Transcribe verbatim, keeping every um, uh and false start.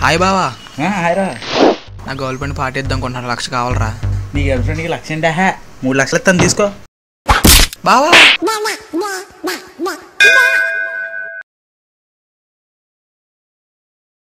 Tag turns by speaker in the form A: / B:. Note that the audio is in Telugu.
A: హాయ్ బావా.
B: హాయ్ రా.
A: నా గర్ల్ ఫ్రెండ్ పార్టీ ఇద్దాం అనుకుంటున్నా, లక్ష కావాలరా.
B: నీ గర్ల్ ఫ్రెండ్కి లక్ష అంటే మూడు లక్షలు ఇస్తాను, తీసుకో.
A: బావా